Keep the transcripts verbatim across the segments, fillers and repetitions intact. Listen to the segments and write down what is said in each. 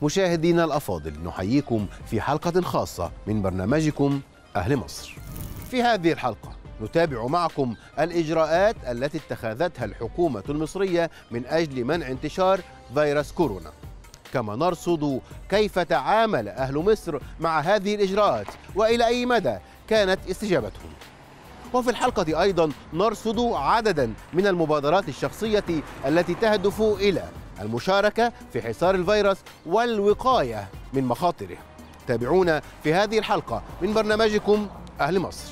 مشاهدينا الأفاضل، نحييكم في حلقة خاصة من برنامجكم أهل مصر. في هذه الحلقة نتابع معكم الإجراءات التي اتخذتها الحكومة المصرية من أجل منع انتشار فيروس كورونا، كما نرصد كيف تعامل أهل مصر مع هذه الإجراءات وإلى أي مدى كانت استجابتهم. وفي الحلقة أيضا نرصد عددا من المبادرات الشخصية التي تهدف إلى المشاركة في حصار الفيروس والوقاية من مخاطره. تابعونا في هذه الحلقة من برنامجكم أهل مصر.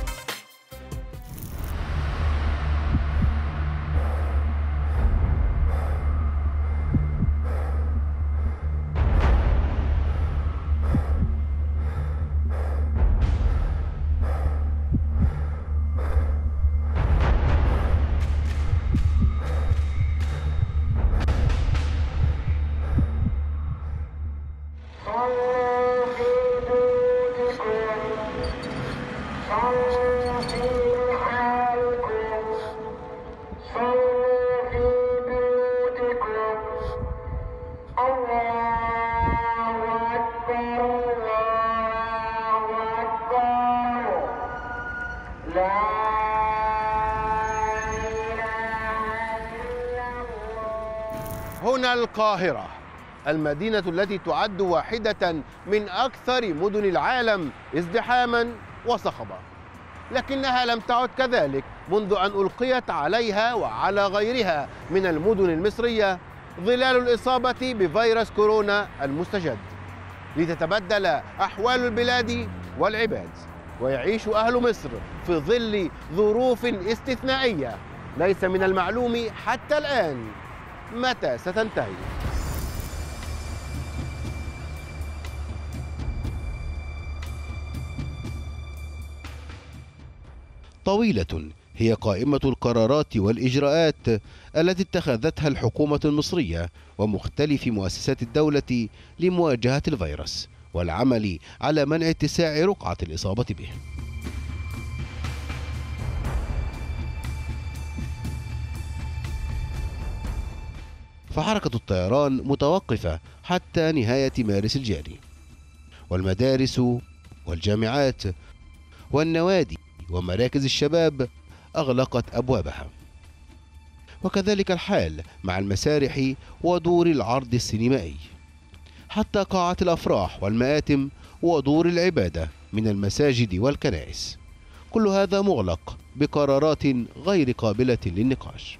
هنا القاهرة، المدينة التي تعد واحدة من أكثر مدن العالم ازدحاما وصخبة، لكنها لم تعد كذلك منذ أن ألقيت عليها وعلى غيرها من المدن المصرية ظلال الإصابة بفيروس كورونا المستجد، لتتبدل أحوال البلاد والعباد، ويعيش أهل مصر في ظل ظروف استثنائية ليس من المعلوم حتى الآن متى ستنتهي. طويلة هي قائمة القرارات والإجراءات التي اتخذتها الحكومة المصرية ومختلف مؤسسات الدولة لمواجهة الفيروس والعمل على منع اتساع رقعة الإصابة به. فحركة الطيران متوقفة حتى نهاية مارس الجاري، والمدارس والجامعات والنوادي ومراكز الشباب أغلقت أبوابها، وكذلك الحال مع المسارح ودور العرض السينمائي، حتى قاعات الأفراح والمآتم ودور العبادة من المساجد والكنائس، كل هذا مغلق بقرارات غير قابلة للنقاش.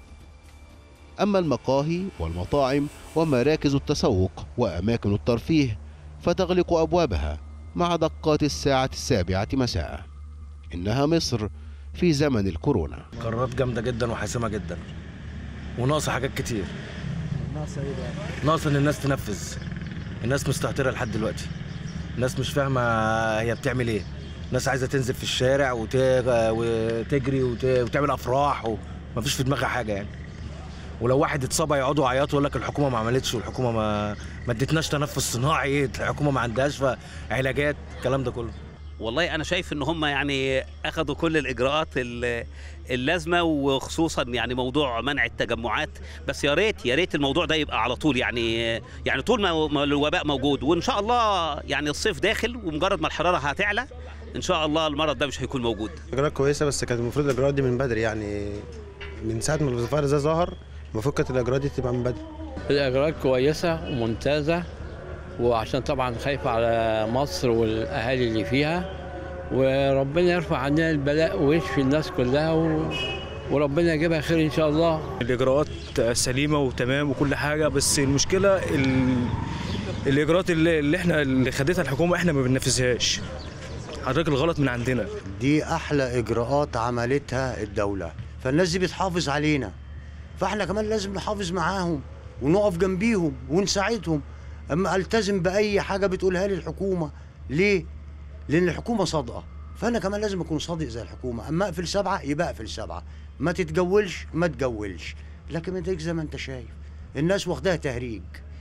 أما المقاهي والمطاعم ومراكز التسوق وأماكن الترفيه فتغلق أبوابها مع دقات الساعة السابعة مساء. إنها مصر في زمن الكورونا. قرارات جامدة جدا وحاسمة جدا، وناقصة حاجات كتير. ناقصة إيه بقى؟ ناقصة إن الناس تنفذ. الناس مستهترة لحد دلوقتي. الناس مش فاهمة هي بتعمل إيه. الناس عايزة تنزل في الشارع وتجري وتعمل أفراح ومفيش في دماغها حاجة يعني. ولو واحد اتصاب يقعدوا يعيطوا يقول لك الحكومه ما عملتش والحكومه ما ما ادتناش تنفس صناعي، الحكومه ما عندهاش علاجات، الكلام ده كله. والله انا شايف ان هم يعني اخذوا كل الاجراءات اللازمه، وخصوصا يعني موضوع منع التجمعات، بس يا ريت يا ريت الموضوع ده يبقى على طول، يعني يعني طول ما الوباء موجود، وان شاء الله يعني الصيف داخل ومجرد ما الحراره هتعلى ان شاء الله المرض ده مش هيكون موجود. اجراءات كويسه، بس كانت المفروض الاجراءات دي من بدري، يعني من ساعه ما الفيروس ده ظهر المفروض كانت الاجراءات دي تبقى من بدري. الاجراءات كويسه وممتازه، وعشان طبعا خايفه على مصر والاهالي اللي فيها، وربنا يرفع عننا البلاء ويشفي الناس كلها و... وربنا يجيبها خير ان شاء الله. الاجراءات سليمه وتمام وكل حاجه، بس المشكله ال... الاجراءات اللي, اللي احنا اللي خدتها الحكومه احنا ما بننفذهاش. حضرتك الغلط من عندنا. دي احلى اجراءات عملتها الدوله، فالناس دي بتحافظ علينا، فاحنا كمان لازم نحافظ معاهم ونقف جنبيهم ونساعدهم. اما التزم باي حاجه بتقولها لي الحكومه، ليه؟ لان الحكومه صادقه، فانا كمان لازم اكون صادق زي الحكومه. اما اقفل سبعه يبقى اقفل سبعه، ما تتجولش ما تجولش. لكن انت زي ما انت شايف الناس واخداها تهريج،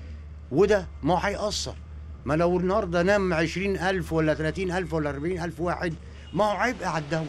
وده ما هو هيأثر. ما لو النهارده نام عشرين ألف ولا ثلاثين ألف ولا أربعين ألف واحد، ما هو عبء على الدوله.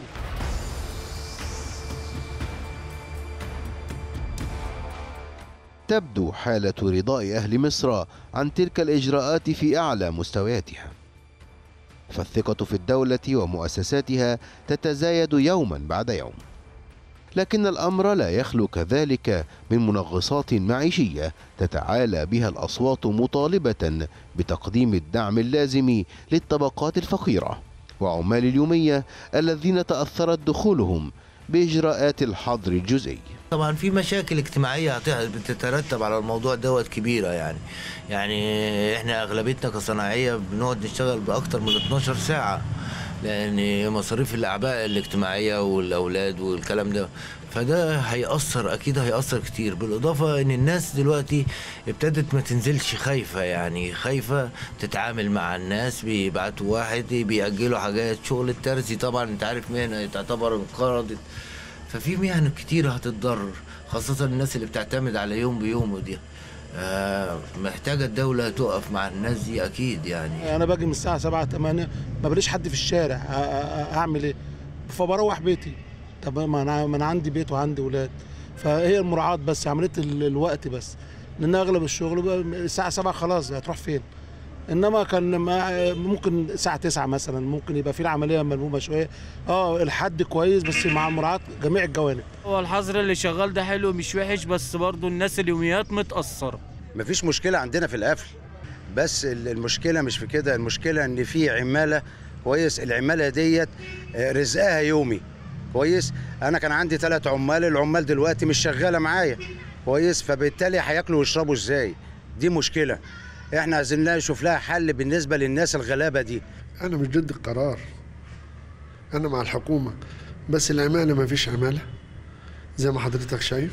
تبدو حالة رضاء أهل مصر عن تلك الإجراءات في أعلى مستوياتها، فالثقة في الدولة ومؤسساتها تتزايد يوما بعد يوم. لكن الأمر لا يخلو كذلك من منغصات معيشية تتعالى بها الأصوات مطالبة بتقديم الدعم اللازم للطبقات الفقيرة وعمال اليومية الذين تأثرت دخولهم بإجراءات الحظر الجزئي. طبعا في مشاكل اجتماعيه بتترتب على الموضوع دوت كبيره يعني يعني احنا اغلبيتنا كصناعيه بنقعد نشتغل باكتر من اتناشر ساعه، لان مصاريف الاعباء الاجتماعيه والاولاد والكلام ده، فده هيأثر اكيد هيأثر كتير. بالاضافه ان الناس دلوقتي ابتدت ما تنزلش خايفه، يعني خايفه تتعامل مع الناس، بيبعتوا واحد بيأجلوا حاجات. شغل الترزي طبعا انت عارف مهنه تعتبر انقرضت، ففي مهن كتير هتتضرر، خاصة الناس اللي بتعتمد على يوم بيومه دي. آه محتاجة الدولة تقف مع الناس دي أكيد. يعني أنا باجي من الساعة سبعة تمانية ما بلاقيش حد في الشارع، أعمل إيه؟ فبروح بيتي. طب ما أنا ما أنا عندي بيت وعندي ولاد، فهي المراعاة بس، عملية الوقت بس، لأن أغلب الشغل الساعة سبعة خلاص هتروح فين؟ انما كان ممكن الساعه تسعة مثلا ممكن يبقى في العمليه ملمومه شويه، اه الحد كويس بس مع مراعاه جميع الجوانب. هو الحظر اللي شغال ده حلو مش وحش، بس برضو الناس اليوميات متاثره. مفيش مشكله عندنا في القفل، بس المشكله مش في كده، المشكله ان في عماله كويس، العماله ديت رزقها يومي كويس. انا كان عندي ثلاث عمال، العمال دلوقتي مش شغاله معايا كويس، فبالتالي هياكلوا ويشربوا ازاي؟ دي مشكله احنا عايزين نشوف لها حل بالنسبه للناس الغلابه دي. انا مش ضد القرار، انا مع الحكومه، بس العماله ما فيش عماله زي ما حضرتك شايف،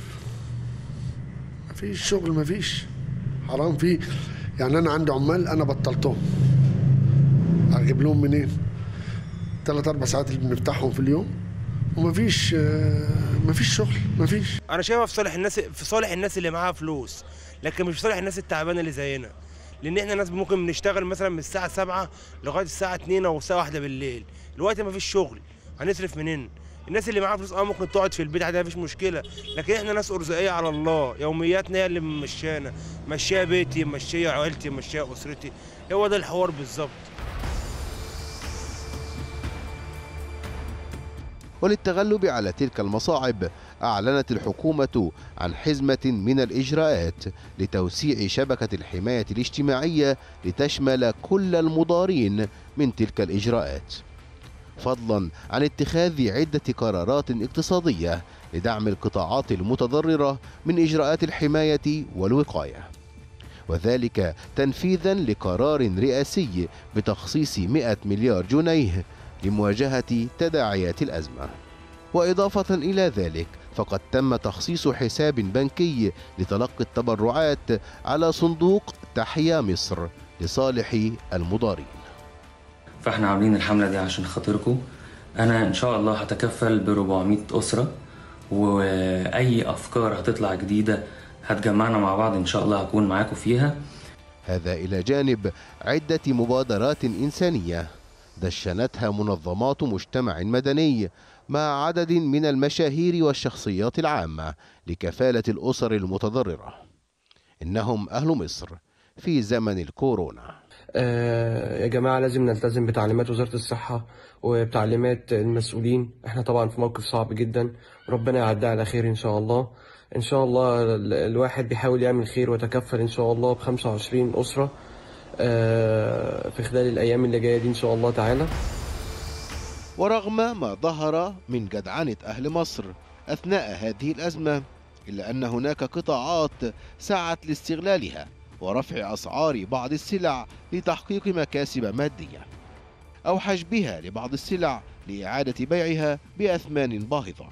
ما فيش شغل، ما فيش، حرام فيه. يعني انا عندي عمال انا بطلتهم، اجيب لهم منين؟ ثلاث اربع ساعات اللي بنفتحهم في اليوم وما فيش ما فيش شغل، ما فيش. انا شايفها في صالح الناس، في صالح الناس اللي معاها فلوس، لكن مش في صالح الناس التعبانه اللي زينا، لان احنا ناس ممكن بنشتغل مثلا من الساعه سبعة لغايه الساعه اتنين او الساعه واحدة بالليل. دلوقتي ما فيش شغل، هنصرف منين؟ الناس اللي معاها فلوس اه ممكن تقعد في البيت عادي مفيش مشكله، لكن احنا ناس ارزاقيه على الله، يومياتنا هي اللي ممشانا، مشيها بيتي، مشيها عيلتي، مشيها اسرتي، هو ده الحوار بالظبط. وللتغلب على تلك المصاعب أعلنت الحكومة عن حزمة من الإجراءات لتوسيع شبكة الحماية الاجتماعية لتشمل كل المضارين من تلك الإجراءات، فضلا عن اتخاذ عدة قرارات اقتصادية لدعم القطاعات المتضررة من إجراءات الحماية والوقاية، وذلك تنفيذا لقرار رئاسي بتخصيص مئة مليار جنيه لمواجهة تداعيات الأزمة. وإضافة إلى ذلك فقد تم تخصيص حساب بنكي لتلقي التبرعات على صندوق تحيا مصر لصالح المضارين. فاحنا عاملين الحملة دي عشان خاطركم. أنا إن شاء الله هتكفل ب أربعمئة أسرة، وأي أفكار هتطلع جديدة هتجمعنا مع بعض إن شاء الله هكون معاكم فيها. هذا إلى جانب عدة مبادرات إنسانية دشنتها منظمات مجتمع مدني مع عدد من المشاهير والشخصيات العامة لكفالة الأسر المتضررة. إنهم أهل مصر في زمن الكورونا. آه يا جماعة لازم نلتزم بتعليمات وزارة الصحة وبتعليمات المسؤولين. احنا طبعا في موقف صعب جدا، ربنا يعدي على خير إن شاء الله. إن شاء الله الواحد بيحاول يعمل خير وتكفل إن شاء الله بخمسة وعشرين أسرة آه في خلال الأيام اللي جاية دي إن شاء الله تعالى. ورغم ما ظهر من جدعنة أهل مصر أثناء هذه الأزمة، إلا أن هناك قطاعات سعت لاستغلالها ورفع أسعار بعض السلع لتحقيق مكاسب مادية، أو حجبها لبعض السلع لإعادة بيعها بأثمان باهظة.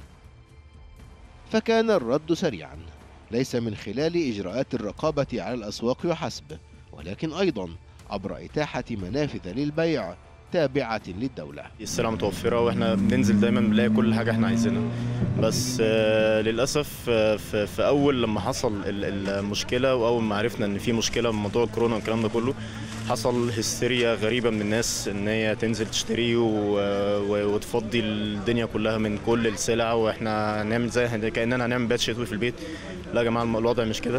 فكان الرد سريعا، ليس من خلال إجراءات الرقابة على الأسواق وحسب، ولكن أيضا عبر إتاحة منافذ للبيع تابعة للدولة. السلع متوفرة واحنا بننزل دايما بنلاقي كل حاجة احنا عايزينها، بس للأسف في أول لما حصل المشكلة وأول ما عرفنا إن في مشكلة من موضوع الكورونا والكلام ده كله، حصل هستيريا غريبة من الناس إن هي تنزل تشتري وتفضي الدنيا كلها من كل السلع، واحنا هنعمل زي كأننا هنعمل بيت شتوي في البيت. لا يا جماعة الوضع مش كده.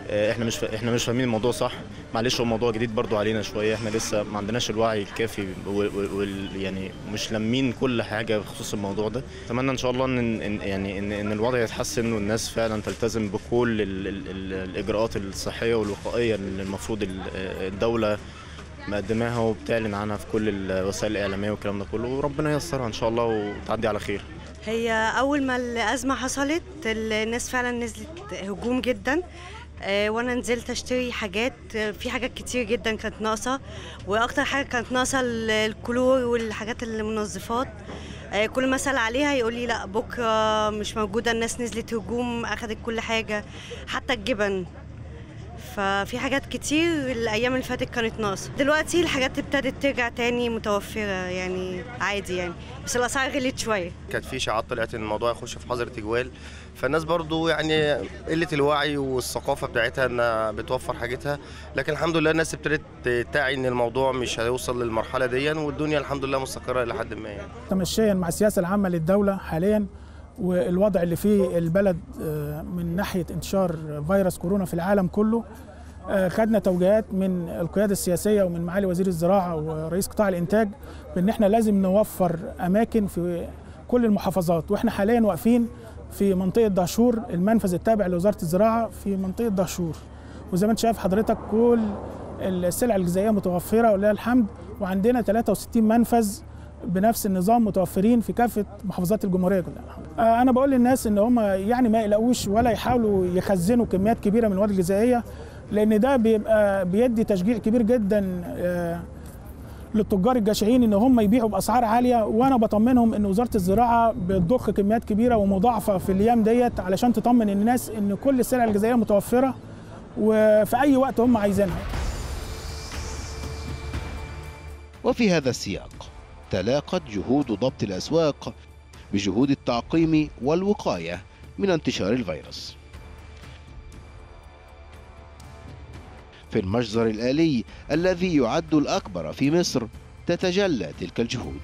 احنا مش احنا مش فاهمين الموضوع صح. معلش هو موضوع جديد برضو علينا شويه، احنا لسه ما عندناش الوعي الكافي وال يعني مش لامين كل حاجه بخصوص الموضوع ده. اتمنى ان شاء الله ان يعني ان, إن الوضع يتحسن والناس فعلا تلتزم بكل ال ال ال الاجراءات الصحيه والوقائيه اللي المفروض الدوله مقدماها وبتعلن عنها في كل الوسائل الاعلاميه والكلام ده كله، وربنا ييسرها ان شاء الله وتعدي على خير. هي اول ما الازمه حصلت الناس فعلا نزلت هجوم جدا، وانا نزلت اشتري حاجات، في حاجات كتير جدا كانت ناقصه، واكتر حاجه كانت ناقصه الكلور والحاجات المنظفات. كل ما اسال عليها يقول لي لا بكره مش موجوده، الناس نزلت هجوم اخذت كل حاجه حتى الجبن. ففي حاجات كتير الايام اللي فاتت كانت ناقصه، دلوقتي الحاجات ابتدت ترجع تاني متوفره يعني عادي يعني، بس الاسعار غليت شويه. كانت في اشاعات طلعت ان الموضوع يخش في حظر تجوال، فالناس برضو يعني قله الوعي والثقافه بتاعتها انها بتوفر حاجتها، لكن الحمد لله الناس ابتدت تعي ان الموضوع مش هيوصل للمرحله دي، والدنيا الحمد لله مستقره الى حد ما يعني. تمشيا مع السياسه العامه للدوله حاليا والوضع اللي فيه البلد من ناحيه انتشار فيروس كورونا في العالم كله، خدنا توجيهات من القياده السياسيه ومن معالي وزير الزراعه ورئيس قطاع الانتاج بان احنا لازم نوفر اماكن في كل المحافظات، واحنا حاليا واقفين في منطقه دهشور، المنفذ التابع لوزاره الزراعه في منطقه دهشور، وزي ما انت شايف حضرتك كل السلع الغذائيه متوفره ولله الحمد، وعندنا ثلاثة وستين منفذ بنفس النظام متوفرين في كافه محافظات الجمهوريه كلها. انا بقول للناس ان هم يعني ما يقلقوش ولا يحاولوا يخزنوا كميات كبيره من المواد الغذائيه، لان ده بيبقى بيدي تشجيع كبير جدا للتجار الجشعين ان هم يبيعوا باسعار عاليه، وانا بطمنهم ان وزاره الزراعه بتضخ كميات كبيره ومضاعفه في الايام ديت علشان تطمن الناس ان كل السلع الغذائيه متوفره وفي اي وقت هم عايزينها. وفي هذا السياق تلاقت جهود ضبط الاسواق بجهود التعقيم والوقايه من انتشار الفيروس. في المجزر الآلي الذي يعد الأكبر في مصر تتجلى تلك الجهود.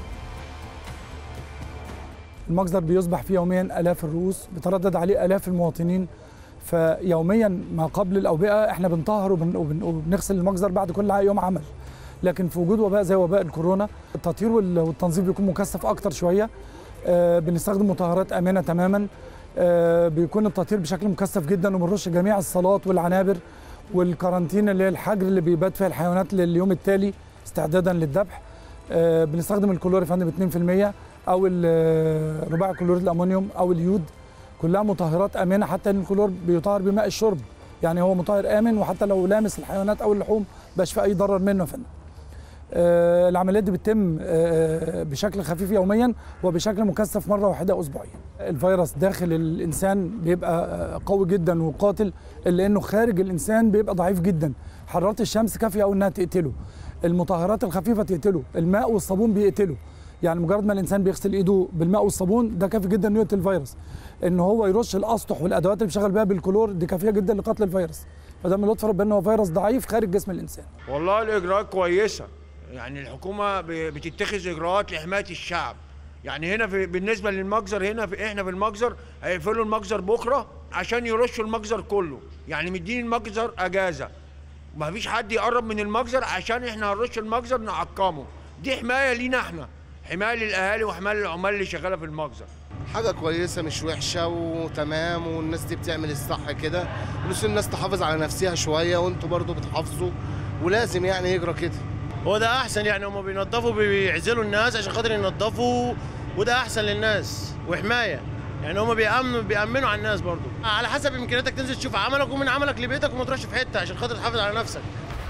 المجزر بيصبح فيه يوميا آلاف الرؤوس، بتردد عليه آلاف المواطنين، فيوميا ما قبل الأوبئة احنا بنطهر وبن وبنغسل المجزر بعد كل يوم عمل، لكن في وجود وباء زي وباء الكورونا التطهير والتنظيف بيكون مكثف أكتر شوية. آه بنستخدم مطهرات آمنة تماما، آه بيكون التطهير بشكل مكثف جدا، وبنرش جميع الصالات والعنابر، والكارانتين اللي هي الحجر اللي بيبات فيها الحيوانات لليوم التالي استعدادا للذبح. آه بنستخدم الكلور يا فندم اتنين في المية او رباعي كلوريد الامونيوم او اليود، كلها مطهرات امنه، حتى ان الكلور بيطهر بماء الشرب، يعني هو مطهر امن، وحتى لو لامس الحيوانات او اللحوم مبقاش في اي ضرر منه يا فندم. آه العمليات دي بتتم آه بشكل خفيف يوميا وبشكل مكثف مره واحده اسبوعيا. الفيروس داخل الانسان بيبقى قوي جدا وقاتل، الا انه خارج الانسان بيبقى ضعيف جدا. حراره الشمس كافيه او انها تقتله، المطهرات الخفيفه تقتله، الماء والصابون بيقتله، يعني مجرد ما الانسان بيغسل ايده بالماء والصابون ده كافي جدا انه يقتل الفيروس. ان هو يرش الاسطح والادوات اللي بيشغل بيها بالكلور دي كافيه جدا لقتل الفيروس، فده من لطف ربنا هو فيروس ضعيف خارج جسم الانسان. والله الاجراءات كويسه، يعني الحكومه بتتخذ اجراءات لحمايه الشعب. يعني هنا في بالنسبه للمجزر، هنا في احنا في المجزر هيقفلوا المجزر بكره عشان يرشوا المجزر كله، يعني مدين المجزر اجازه، ما فيش حد يقرب من المجزر عشان احنا هنرش المجزر نعقمه. دي حمايه لينا احنا، حمايه للاهالي وحمايه للعمال اللي شغاله في المجزر. حاجه كويسه مش وحشه وتمام، والناس دي بتعمل الصح كده، بس الناس تحافظ على نفسها شويه وانتوا برضو بتحافظوا، ولازم يعني يجرى كده. هو ده احسن، يعني هم بينظفوا بيعزلوا الناس عشان خاطر ينظفوا، وده احسن للناس وحمايه، يعني هم بيأمنوا بيأمنوا على الناس برضو. على حسب امكانياتك تنزل تشوف عملك، ومن عملك لبيتك وما تروحش في حته عشان خاطر تحافظ على نفسك.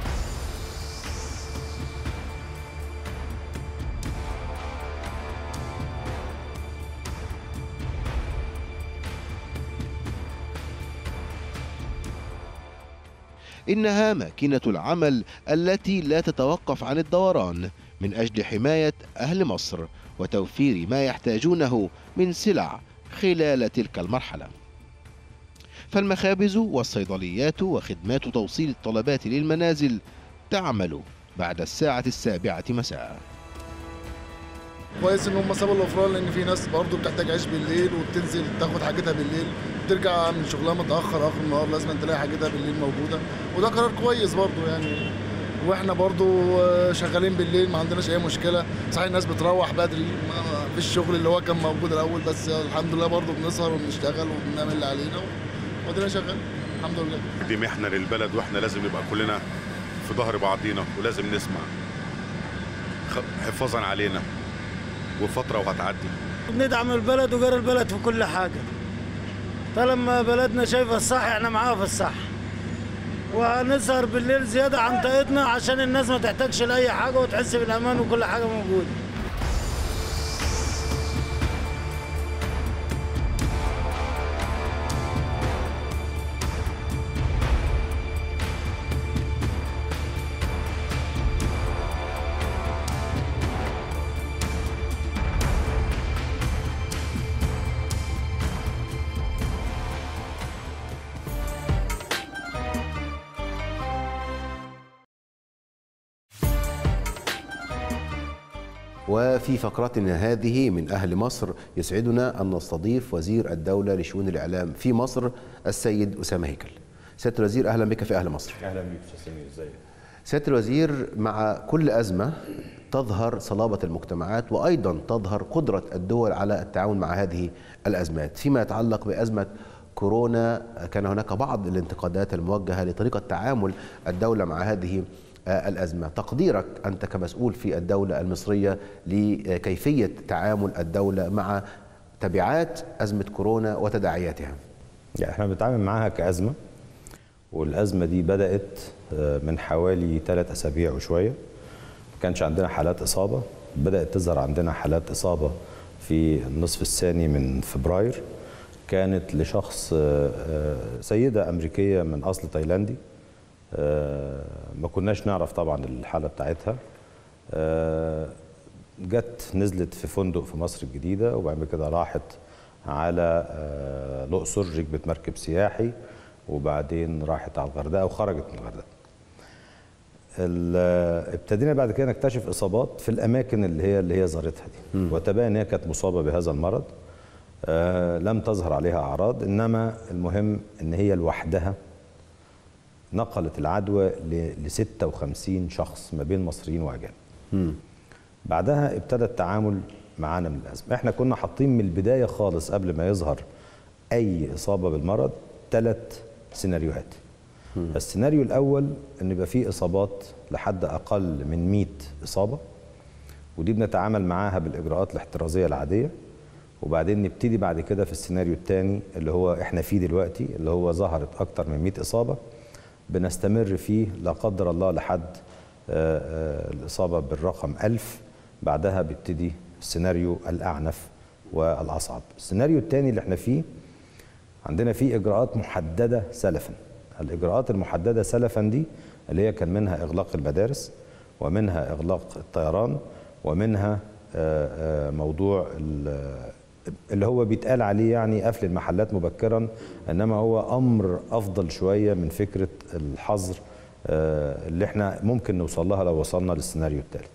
إنها ماكينة العمل التي لا تتوقف عن الدوران من أجل حماية أهل مصر وتوفير ما يحتاجونه من سلع خلال تلك المرحلة. فالمخابز والصيدليات وخدمات توصيل الطلبات للمنازل تعمل بعد الساعة السابعة مساء. كويس ان هم سابوا الافران، لان في ناس برضه بتحتاج عيش بالليل وبتنزل تاخد حاجتها بالليل، بترجع من شغلها متاخر اخر النهار لازم تلاقي حاجتها بالليل موجوده، وده قرار كويس برضه يعني. واحنا برضه شغالين بالليل ما عندناش اي مشكله، صحيح الناس بتروح بدري في الشغل اللي هو كان موجود الاول، بس الحمد لله برضه بنسهر وبنشتغل وبنعمل اللي علينا وادينا شغالين الحمد لله. دي محنه للبلد واحنا لازم نبقى كلنا في ظهر بعضينا ولازم نسمع حفاظا علينا، وفتره وهتعدي. بندعم البلد وغير البلد في كل حاجه، طالما بلدنا شايفه الصح احنا معاها في الصح، وهنسهر بالليل زياده عن طاقتنا عشان الناس ما تحتاجش لاي حاجه وتحس بالامان وكل حاجه موجوده. وفي فقرتنا هذه من أهل مصر يسعدنا أن نستضيف وزير الدولة لشؤون الإعلام في مصر السيد أسامة هيكل. سيادة الوزير أهلا بك في أهل مصر. أهلا بك أستاذ سمير، ازيك؟ سيادة الوزير، مع كل أزمة تظهر صلابة المجتمعات وأيضا تظهر قدرة الدول على التعاون مع هذه الأزمات. فيما يتعلق بأزمة كورونا كان هناك بعض الانتقادات الموجهة لطريقة تعامل الدولة مع هذه الأزمة. تقديرك أنت كمسؤول في الدولة المصرية لكيفية تعامل الدولة مع تبعات أزمة كورونا وتداعياتها؟ يعني احنا بنتعامل معاها كأزمة، والأزمة دي بدأت من حوالي ثلاث أسابيع وشوية. ما كانش عندنا حالات إصابة، بدأت تظهر عندنا حالات إصابة في النصف الثاني من فبراير، كانت لشخص سيدة أمريكية من أصل تايلاندي. ما كناش نعرف طبعا الحالة بتاعتها. جت نزلت في فندق في مصر الجديدة، وبعد كده راحت على الأقصر، ركبت مركب سياحي، وبعدين راحت على الغردقة وخرجت من الغردقة. ابتدينا بعد كده نكتشف إصابات في الأماكن اللي هي اللي هي زارتها دي، وتبين إن هي كانت مصابة بهذا المرض. لم تظهر عليها أعراض، إنما المهم إن هي لوحدها نقلت العدوى ل ستة وخمسين شخص ما بين مصريين واجانب. بعدها ابتدى التعامل معانا من الازمه. احنا كنا حاطين من البدايه خالص قبل ما يظهر اي اصابه بالمرض ثلاث سيناريوهات. مم. السيناريو الاول ان يبقى فيه اصابات لحد اقل من مئة اصابه، ودي بنتعامل معاها بالاجراءات الاحترازيه العاديه. وبعدين نبتدي بعد كده في السيناريو الثاني اللي هو احنا فيه دلوقتي، اللي هو ظهرت اكتر من مئة اصابه، بنستمر فيه لا قدر الله لحد الإصابة بالرقم ألف. بعدها بيبتدي السيناريو الأعنف والأصعب. السيناريو الثاني اللي احنا فيه عندنا فيه إجراءات محددة سلفا. الإجراءات المحددة سلفا دي اللي هي كان منها إغلاق المدارس، ومنها إغلاق الطيران، ومنها موضوع اللي هو بيتقال عليه يعني قفل المحلات مبكرا، انما هو امر افضل شويه من فكره الحظر اللي احنا ممكن نوصل لها لو وصلنا للسيناريو الثالث.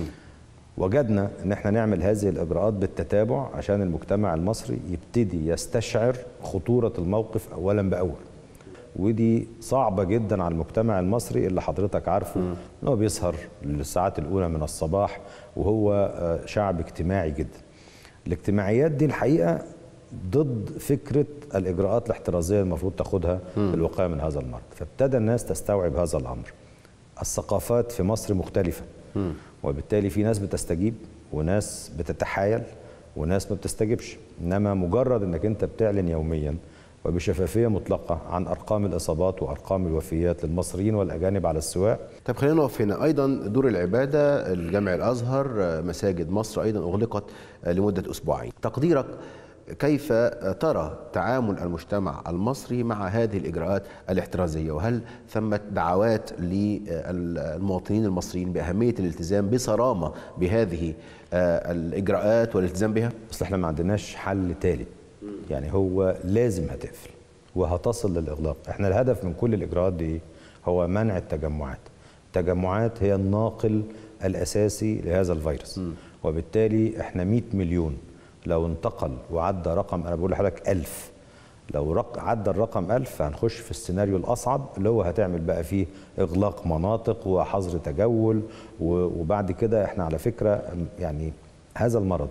وجدنا ان احنا نعمل هذه الاجراءات بالتتابع عشان المجتمع المصري يبتدي يستشعر خطوره الموقف اولا باول. ودي صعبه جدا على المجتمع المصري اللي حضرتك عارفه ان هو بيسهر للساعات الاولى من الصباح، وهو شعب اجتماعي جدا. الاجتماعيات دي الحقيقه ضد فكره الاجراءات الاحترازيه المفروض تاخدها للوقايه من هذا المرض، فابتدى الناس تستوعب هذا الامر. الثقافات في مصر مختلفه، وبالتالي في ناس بتستجيب وناس بتتحايل وناس ما بتستجيبش، انما مجرد انك انت بتعلن يوميا وبشفافيه مطلقه عن ارقام الاصابات وارقام الوفيات للمصريين والاجانب على السواء. طيب خلينا نقف هنا. ايضا دور العباده، الجامع الازهر، مساجد مصر ايضا اغلقت لمده اسبوعين. تقديرك كيف ترى تعامل المجتمع المصري مع هذه الاجراءات الاحترازيه؟ وهل ثمة دعوات للمواطنين المصريين باهميه الالتزام بصرامه بهذه الاجراءات والالتزام بها؟ اصل احنا ما عندناش حل ثالث، يعني هو لازم هتقفل وهتصل للاغلاق. احنا الهدف من كل الاجراءات دي هو منع التجمعات. التجمعات هي الناقل الاساسي لهذا الفيروس، م. وبالتالي احنا مئة مليون، لو انتقل وعدى رقم، انا بقول لحضرتك ألف، لو رق عدى الرقم ألف هنخش في السيناريو الأصعب اللي هو هتعمل بقى فيه إغلاق مناطق وحظر تجول، وبعد كده احنا على فكرة يعني هذا المرض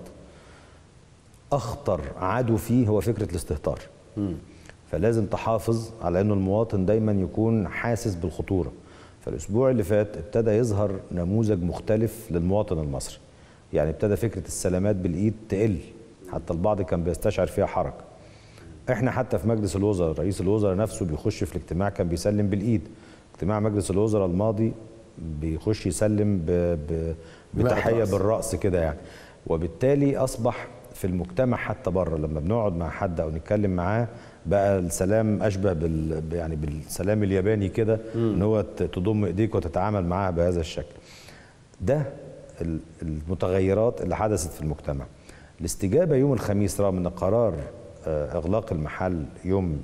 أخطر عدو فيه هو فكرة الاستهتار. م. فلازم تحافظ على أنه المواطن دايما يكون حاسس بالخطورة. فالأسبوع اللي فات ابتدى يظهر نموذج مختلف للمواطن المصري، يعني ابتدى فكرة السلامات بالإيد تقل، حتى البعض كان بيستشعر فيها حرج. احنا حتى في مجلس الوزراء رئيس الوزراء نفسه بيخش في الاجتماع كان بيسلم بالايد، اجتماع مجلس الوزراء الماضي بيخش يسلم ب... ب... بتحيه بالراس كده يعني. وبالتالي اصبح في المجتمع حتى بره لما بنقعد مع حد او نتكلم معاه بقى السلام اشبه بال يعني بالسلام الياباني كده، ان هو تضم ايديك وتتعامل معاه بهذا الشكل. ده المتغيرات اللي حدثت في المجتمع. الاستجابه يوم الخميس رغم ان قرار اغلاق المحل يوم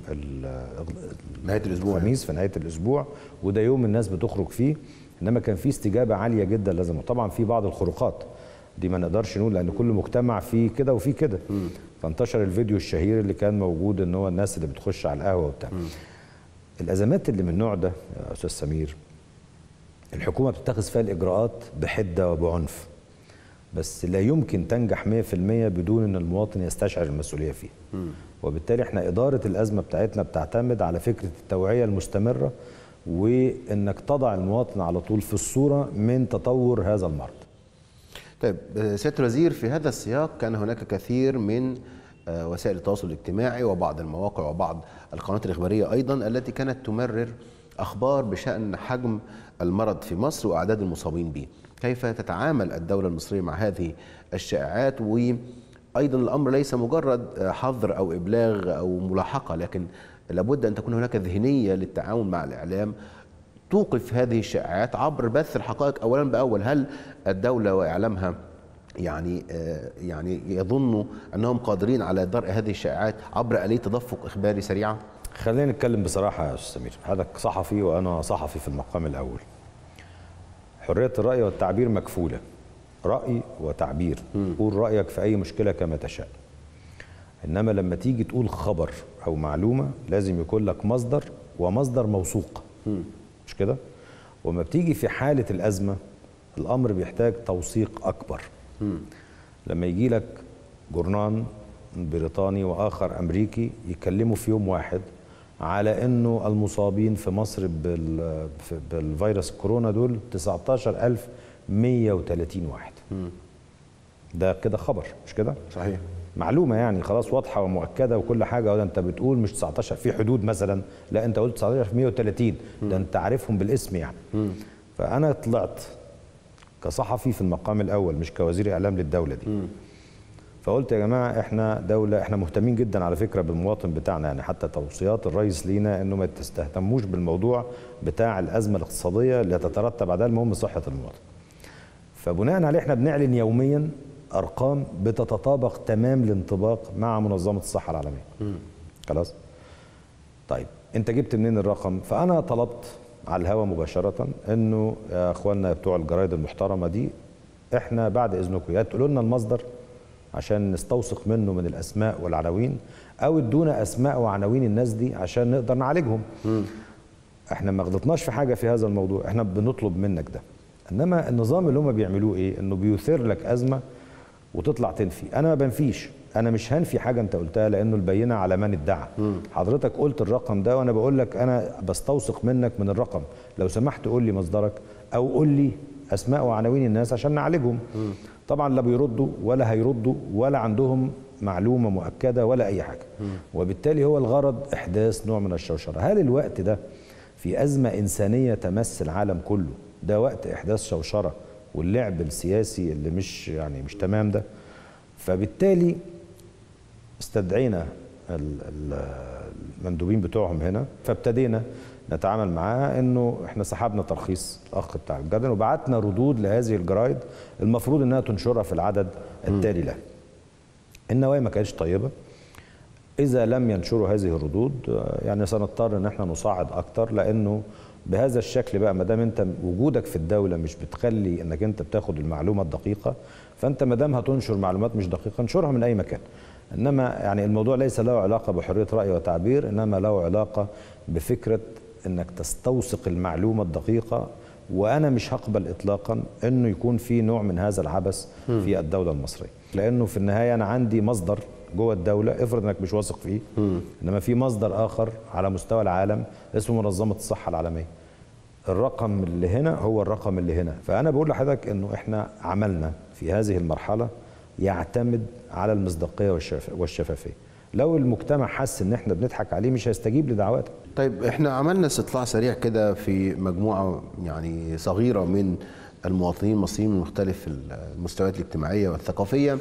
نهايه الاسبوع الخميس في نهايه الاسبوع، وده يوم الناس بتخرج فيه، انما كان في استجابه عاليه جدا. لازم طبعا في بعض الخروقات دي ما نقدرش نقول لان كل مجتمع فيه كده وفيه كده. فانتشر الفيديو الشهير اللي كان موجود ان هو الناس اللي بتخش على القهوه وبتاع. الازمات اللي من النوع ده يا استاذ سمير الحكومه بتتخذ فيها الاجراءات بحده وبعنف، بس لا يمكن تنجح مئة في المئة بدون ان المواطن يستشعر المسؤوليه فيه. م. وبالتالي احنا اداره الازمه بتاعتنا بتعتمد على فكره التوعيه المستمره وانك تضع المواطن على طول في الصوره من تطور هذا المرض. طيب سياده الوزير، في هذا السياق كان هناك كثير من وسائل التواصل الاجتماعي وبعض المواقع وبعض القنوات الاخباريه ايضا التي كانت تمرر اخبار بشان حجم المرض في مصر واعداد المصابين به. كيف تتعامل الدولة المصرية مع هذه الشائعات؟ وأيضا الأمر ليس مجرد حظر أو إبلاغ أو ملاحقة، لكن لابد أن تكون هناك ذهنية للتعاون مع الإعلام توقف هذه الشائعات عبر بث الحقائق أولا بأول. هل الدولة وإعلامها يعني يعني يظنوا أنهم قادرين على درء هذه الشائعات عبر آلية تدفق إخباري سريعة؟ خلينا نتكلم بصراحة يا أستاذ سمير، حضرتك صحفي وأنا صحفي في المقام الأول. حرية الرأي والتعبير مكفولة، رأي وتعبير، قول رأيك في أي مشكلة كما تشاء. إنما لما تيجي تقول خبر أو معلومة لازم يكون لك مصدر ومصدر موثوق، مش كده؟ وما بتيجي في حالة الأزمة الأمر بيحتاج توثيق أكبر. لما يجي لك جورنان بريطاني وآخر أمريكي يتكلموا في يوم واحد على انه المصابين في مصر بالفيروس كورونا دول تسعة عشر ألف ومئة وثلاثين واحد. م. ده كده خبر مش كده؟ صحيح. معلومه يعني خلاص واضحه ومؤكده وكل حاجه، وده انت بتقول مش تسعة عشر في حدود مثلا، لا انت قلت تسعة عشر في مئة وثلاثين، ده انت عارفهم بالاسم يعني. م. فانا طلعت كصحفي في المقام الاول مش كوزير اعلام للدوله دي. م. فقلت يا جماعه احنا دوله، احنا مهتمين جدا على فكره بالمواطن بتاعنا، يعني حتى توصيات الرئيس لينا انه ما تستهتموش بالموضوع بتاع الازمه الاقتصاديه اللي تترتب عليها، المهم صحه المواطن. فبناء عليه احنا بنعلن يوميا ارقام بتتطابق تمام الانطباق مع منظمه الصحه العالميه. م. خلاص؟ طيب انت جبت منين الرقم؟ فانا طلبت على الهواء مباشره انه يا اخواننا بتوع الجرايد المحترمه دي احنا بعد اذنكم يا تقولوا لنا المصدر عشان نستوثق منه من الاسماء والعناوين، او ادونا اسماء وعناوين الناس دي عشان نقدر نعالجهم. م. احنا ما غلطناش في حاجه في هذا الموضوع، احنا بنطلب منك ده. انما النظام اللي هم بيعملوه ايه؟ انه بيثير لك ازمه وتطلع تنفي. انا ما بنفيش، انا مش هنفي حاجه انت قلتها لانه البينه على من ادعى. حضرتك قلت الرقم ده وانا بقول لك انا بستوثق منك من الرقم، لو سمحت قول لي مصدرك او قول لي اسماء وعناوين الناس عشان نعالجهم. م. طبعا لا بيردوا ولا هيردوا ولا عندهم معلومه مؤكده ولا اي حاجه. م. وبالتالي هو الغرض احداث نوع من الشوشره. هل الوقت ده في ازمه انسانيه تمس العالم كله ده وقت احداث شوشره واللعب السياسي اللي مش يعني مش تمام ده؟ فبالتالي استدعينا المندوبين بتوعهم هنا، فابتدينا نتعامل معاها انه احنا سحبنا ترخيص الاخ بتاع الجدن وبعتنا ردود لهذه الجرايد المفروض انها تنشرها في العدد التالي لها. النوايا ما كانتش طيبه، اذا لم ينشروا هذه الردود يعني سنضطر ان احنا نصعد اكتر، لانه بهذا الشكل بقى ما دام انت وجودك في الدوله مش بتخلي انك انت بتاخد المعلومه الدقيقه، فانت ما دام هتنشر معلومات مش دقيقه انشرها من اي مكان. انما يعني الموضوع ليس له علاقه بحريه راي وتعبير، انما له علاقه بفكره انك تستوثق المعلومه الدقيقه، وانا مش هقبل اطلاقا انه يكون في نوع من هذا العبث في الدوله المصريه، لانه في النهايه انا عندي مصدر جوه الدوله، افرض انك مش واثق فيه، انما في مصدر اخر على مستوى العالم اسمه منظمه الصحه العالميه. الرقم اللي هنا هو الرقم اللي هنا، فانا بقول لحضرتك انه احنا عملنا في هذه المرحله يعتمد على المصداقيه والشفافيه. لو المجتمع حس ان احنا بنضحك عليه مش هيستجيب لدعواتنا. طيب احنا عملنا استطلاع سريع كده في مجموعه يعني صغيره من المواطنين المصريين من مختلف المستويات الاجتماعيه والثقافيه،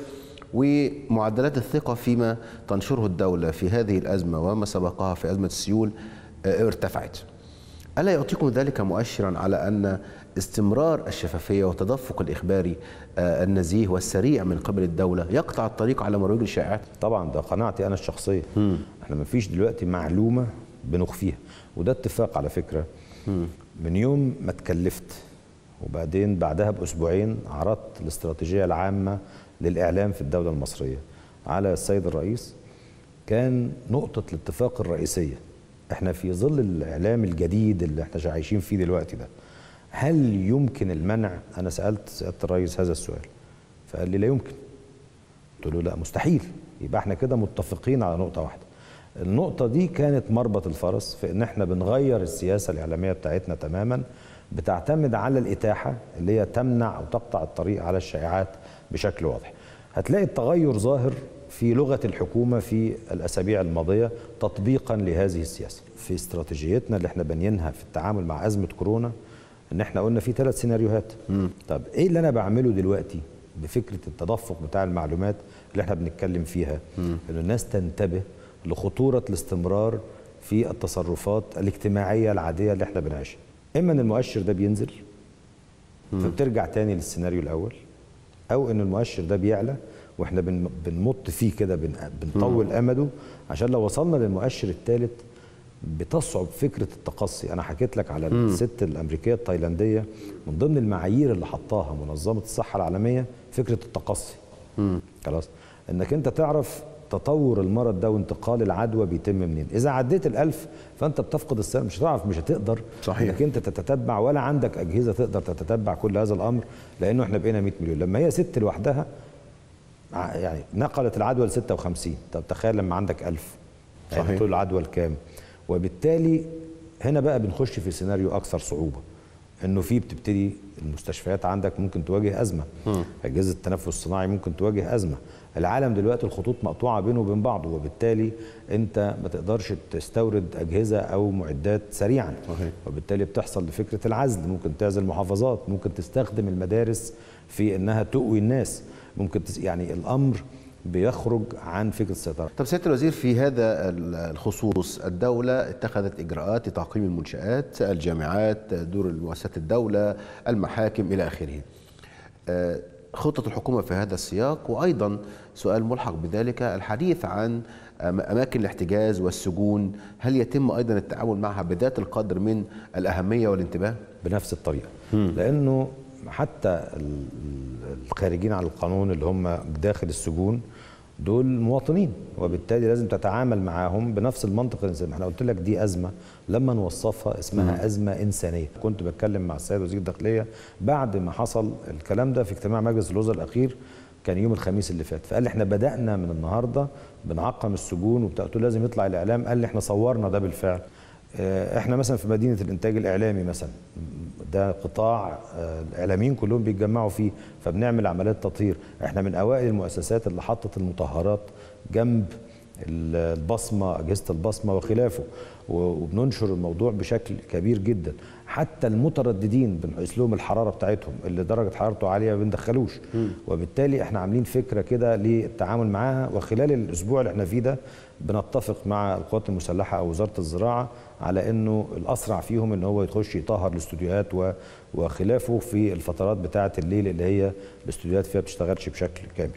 ومعدلات الثقه فيما تنشره الدوله في هذه الازمه وما سبقها في ازمه السيول ارتفعت. ألا يعطيكم ذلك مؤشرا على أن استمرار الشفافية والتدفق الإخباري النزيه والسريع من قبل الدولة يقطع الطريق على مروج الشائعات؟ طبعا ده قناعتي أنا الشخصية. مم. احنا ما فيش دلوقتي معلومة بنخفيها، وده اتفاق على فكرة. مم. من يوم ما اتكلفت وبعدين بعدها بأسبوعين عرضت الاستراتيجية العامة للإعلام في الدولة المصرية على السيد الرئيس، كان نقطة الاتفاق الرئيسية احنا في ظل الاعلام الجديد اللي احنا عايشين فيه دلوقتي ده، هل يمكن المنع؟ انا سالت سياده الرئيس هذا السؤال فقال لي لا يمكن. قلت له لا مستحيل. يبقى احنا كده متفقين على نقطه واحده. النقطه دي كانت مربط الفرس في ان احنا بنغير السياسه الاعلاميه بتاعتنا تماما، بتعتمد على الاتاحه اللي هي تمنع او تقطع الطريق على الشائعات بشكل واضح. هتلاقي التغير ظاهر في لغة الحكومة في الأسابيع الماضية تطبيقا لهذه السياسة. في استراتيجيتنا اللي احنا بنينها في التعامل مع أزمة كورونا ان احنا قلنا في ثلاث سيناريوهات. مم. طب ايه اللي انا بعمله دلوقتي بفكرة التدفق بتاع المعلومات اللي احنا بنتكلم فيها؟ مم. ان الناس تنتبه لخطورة الاستمرار في التصرفات الاجتماعية العادية اللي احنا بنعيشها. اما ان المؤشر ده بينزل فبترجع تاني للسيناريو الاول، او ان المؤشر ده بيعلى واحنا بنمط فيه كده بنطول امده، عشان لو وصلنا للمؤشر الثالث بتصعب فكره التقصي. انا حكيت لك على مم. الست الامريكيه التايلانديه من ضمن المعايير اللي حطاها منظمه الصحه العالميه فكره التقصي. مم. خلاص انك انت تعرف تطور المرض ده وانتقال العدوى بيتم منين. اذا عديت الألف فانت بتفقد السلام، مش هتعرف، مش هتقدر صحيح انك انت تتتبع، ولا عندك اجهزه تقدر تتتبع كل هذا الامر، لانه احنا بقينا مئة مليون. لما هي ست لوحدها يعني نقلت العدوى ل ستة وخمسين، طب تخيل لما عندك ألف يعني طول العدوى الكام. وبالتالي هنا بقى بنخش في سيناريو اكثر صعوبه، انه في بتبتدي المستشفيات عندك ممكن تواجه ازمه، م. اجهزه التنفس الصناعي ممكن تواجه ازمه. العالم دلوقتي الخطوط مقطوعه بينه وبين بعضه، وبالتالي انت ما تقدرش تستورد اجهزه او معدات سريعا. صحيح. وبالتالي بتحصل لفكره العزل، ممكن تعزل محافظات، ممكن تستخدم المدارس في انها تقوي الناس، ممكن تس... يعني الامر بيخرج عن فكره السيطره. طب سياده الوزير، في هذا الخصوص الدوله اتخذت اجراءات لتعقيم المنشات، الجامعات، دور مؤسسات الدوله، المحاكم الى اخره. خطه الحكومه في هذا السياق، وايضا سؤال ملحق بذلك الحديث عن اماكن الاحتجاز والسجون، هل يتم ايضا التعامل معها بذات القدر من الاهميه والانتباه؟ بنفس الطريقه، م. لانه حتى الخارجين عن القانون اللي هم داخل السجون دول مواطنين، وبالتالي لازم تتعامل معاهم بنفس المنطق الانساني. احنا قلت لك دي ازمه لما نوصفها اسمها مم. ازمه انسانيه. كنت بتكلم مع السيد وزير الداخليه بعد ما حصل الكلام ده في اجتماع مجلس الوزراء الاخير، كان يوم الخميس اللي فات، فقال لي احنا بدانا من النهارده بنعقم السجون وبتاع. قلت له لازم يطلع الاعلام، قال لي احنا صورنا ده بالفعل. احنا مثلا في مدينه الانتاج الاعلامي مثلا، ده قطاع الاعلاميين كلهم بيتجمعوا فيه، فبنعمل عمليات تطهير. احنا من اوائل المؤسسات اللي حطت المطهرات جنب البصمه، اجهزه البصمه وخلافه، وبننشر الموضوع بشكل كبير جدا. حتى المترددين بنقيس لهم الحراره بتاعتهم، اللي درجه حرارته عاليه ما بندخلوش. وبالتالي احنا عاملين فكره كده للتعامل معاها. وخلال الاسبوع اللي احنا فيه ده بنتفق مع القوات المسلحه او وزاره الزراعه على انه الاسرع فيهم ان هو يخش يطهر الاستوديوهات وخلافه في الفترات بتاعه الليل اللي هي الاستوديوهات فيها بتشتغلش بشكل كامل.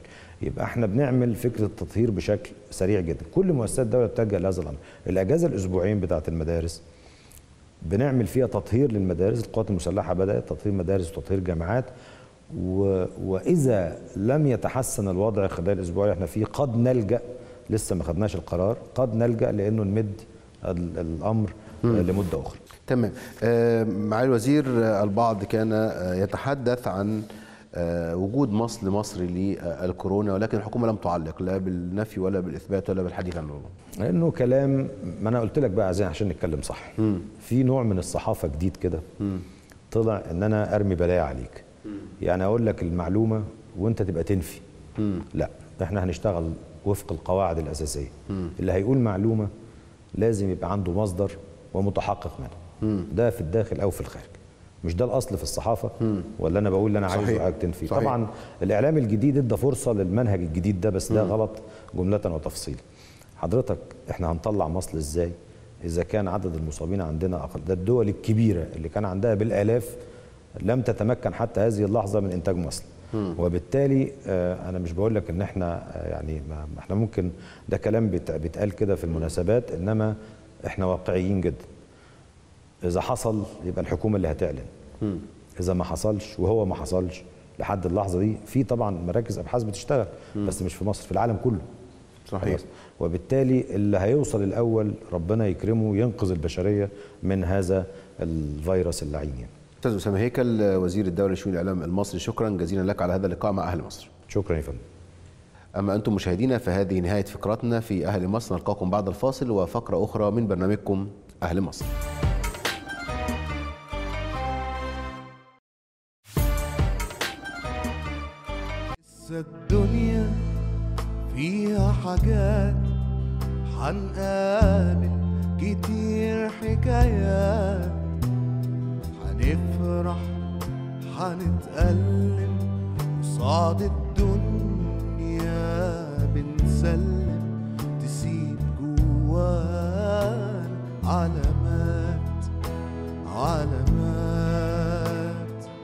يبقى احنا بنعمل فكره التطهير بشكل سريع جدا. كل مؤسسات الدوله بتلجأ لهذا الامر. الاجازه الاسبوعين بتاعه المدارس بنعمل فيها تطهير للمدارس، القوات المسلحه بدات تطهير مدارس وتطهير جامعات، و... واذا لم يتحسن الوضع خلال الاسبوع اللي احنا فيه قد نلجأ، لسه ما خدناش القرار، قد نلجأ لانه نمد الامر مم. لمده اخرى. تمام. آه معالي الوزير، البعض كان يتحدث عن آه وجود مصل مصري للكورونا، ولكن الحكومه لم تعلق لا بالنفي ولا بالاثبات ولا بالحديث عن الموضوع. لانه كلام، ما انا قلت لك بقى عايزين عشان نتكلم صح. مم. في نوع من الصحافه جديد كده طلع ان انا ارمي بلايا عليك. مم. يعني اقول لك المعلومه وانت تبقى تنفي. مم. لا، احنا هنشتغل وفق القواعد الاساسيه. مم. اللي هيقول معلومه لازم يبقى عنده مصدر ومتحقق منها. مم. ده في الداخل او في الخارج. مش ده الاصل في الصحافه؟ مم. ولا انا بقول اللي انا عايزه وحضرتك تنفي؟ صحيح. طبعا الاعلام الجديد ادى فرصه للمنهج الجديد ده، بس ده مم. غلط جمله وتفصيلا. حضرتك احنا هنطلع مصل ازاي اذا كان عدد المصابين عندنا اقل؟ ده الدول الكبيره اللي كان عندها بالالاف لم تتمكن حتى هذه اللحظه من انتاج مصل. مم. وبالتالي آه انا مش بقول لك ان احنا آه يعني ما احنا ممكن ده كلام بيتقال كده في المناسبات، انما احنا واقعيين جدا. اذا حصل يبقى الحكومه اللي هتعلن. مم. اذا ما حصلش، وهو ما حصلش لحد اللحظه دي، في طبعا مراكز ابحاث بتشتغل. مم. بس مش في مصر، في العالم كله. صحيح. وبالتالي اللي هيوصل الاول ربنا يكرمه وينقذ البشريه من هذا الفيروس اللعين. يعني. استاذ اسامه هيكل، وزير الدوله لشؤون الاعلام المصري، شكرا جزيلا لك على هذا اللقاء مع اهل مصر. شكرا يا فندم. اما انتم مشاهدينا فهذه نهايه فقرتنا في اهل مصر، نلقاكم بعد الفاصل وفقره اخرى من برنامجكم اهل مصر. الدنيا فيها حاجات حنقابل كتير حكايات، حنفرح حنتألم قصاد الدنيا بنسلم، تسيب جوانا علامات علامات.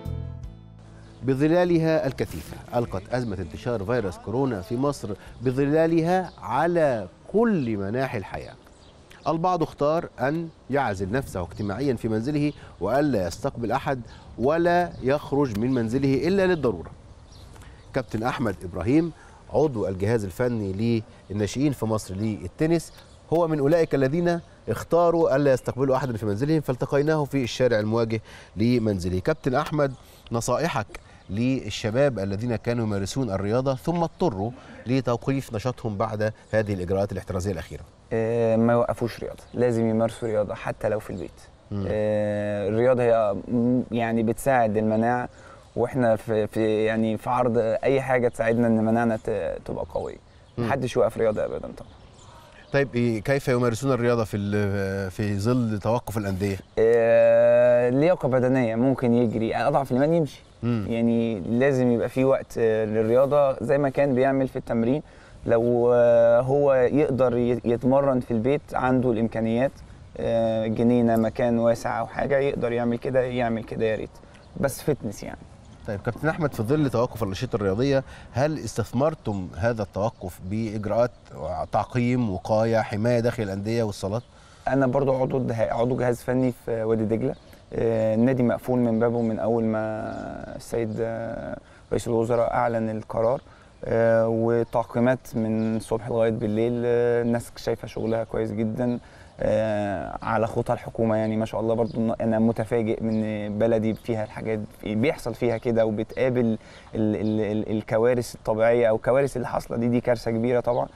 بظلالها الكثيفة ألقت أزمة انتشار فيروس كورونا في مصر بظلالها على كل مناحي الحياة. البعض اختار أن يعزل نفسه اجتماعيا في منزله وألا يستقبل أحد ولا يخرج من منزله إلا للضرورة. كابتن أحمد إبراهيم عضو الجهاز الفني للناشئين في مصر للتنس هو من أولئك الذين اختاروا ألا يستقبلوا أحدا في منزلهم، فالتقيناه في الشارع المواجه لمنزله. كابتن أحمد، نصائحك للشباب الذين كانوا يمارسون الرياضة ثم اضطروا لتوقيف نشاطهم بعد هذه الإجراءات الاحترازية الأخيرة؟ آه ما يوقفوش رياضة، لازم يمارسوا رياضة حتى لو في البيت. آه الرياضة هي يعني بتساعد المناعة، واحنا في, في يعني في عرض أي حاجة تساعدنا إن مناعنا تبقى قوية. محدش يوقف رياضة أبدا طبعا. طيب كيف يمارسون الرياضة في في ظل توقف الأندية؟ آه لياقة بدنية، ممكن يجري، أضعف الإيمان يمشي. مم. يعني لازم يبقى في وقت للرياضة زي ما كان بيعمل في التمرين. لو هو يقدر يتمرن في البيت، عنده الإمكانيات، جنينة، مكان واسع أو حاجة، يقدر يعمل كده يعمل كده يا ريت، بس فتنس يعني. طيب كابتن أحمد، في ظل توقف الأنشطة الرياضية هل استثمرتم هذا التوقف بإجراءات تعقيم، وقاية، حماية داخل الأندية والصالات؟ أنا برضو عضو عضو جهاز فني في وادي دجلة. النادي مقفول من بابه من أول ما السيد رئيس الوزراء أعلن القرار، وتعقيمات من الصبح لغاية بالليل. الناس شايفة شغلها كويس جدا على خطى الحكومة، يعني ما شاء الله. برضو أنا متفاجئ من بلدي فيها الحاجات بيحصل فيها كده، وبتقابل ال ال ال الكوارث الطبيعية أو الكوارث اللي حاصلة دي. دي كارثة كبيرة طبعا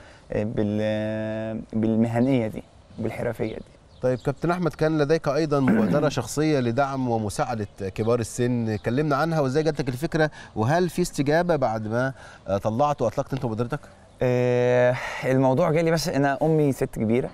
بالمهنية دي، بالحرفية دي. طيب كابتن أحمد، كان لديك أيضا مبادرة شخصية لدعم ومساعدة كبار السن، كلمنا عنها وإزاي جاتك الفكرة، وهل في استجابة بعد ما طلعت وأطلقت أنت مبادرتك؟ آه الموضوع جالي، بس أنا أمي ست كبيرة،